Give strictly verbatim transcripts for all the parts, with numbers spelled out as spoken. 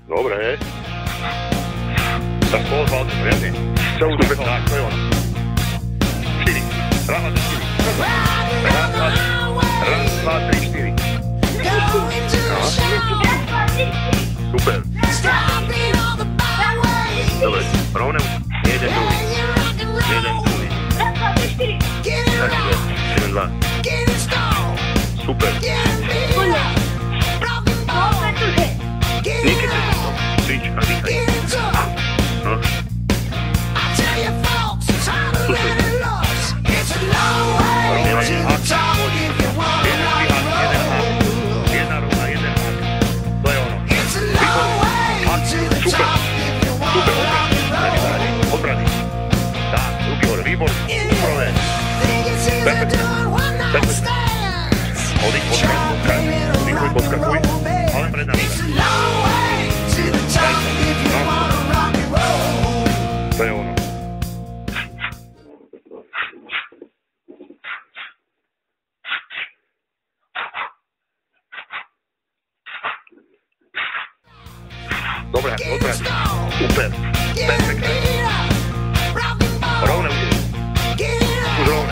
Dobre. Tak pozval, poriadne. Celú dobe, tak, to je ono. štyri. Raz, dva, štyri. Raz, dva, raz, dva, tri, štyri. Super. Dobre, rovné. Jeden, druhý. Jeden, druhý. Takže, jeden, dva. Super. Niekedy to to. Cvič a dýchaj. No. Super. Rovné. Hak. Jeden vyhak, jeden hak. Jedna rovna, jeden hak. To je ono. Výborný. Hak. Super. Super. Obrany. Obrany. Tak, ruky hore. Výborný. Prvé. Perfektne. Perfektne. Oddych, podskak, podskak. Oddychuj, podskakuj. Ale pred nami. To je ono. Dobre, dobre. Super. Perfektne. Rovné už. Už rovné.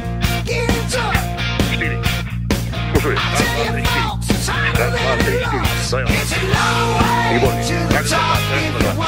štyri. Skúšuj. Raz, dva, tri, štyri. Raz, dva, tri, štyri. To je ono. Výborný. Tak sa má.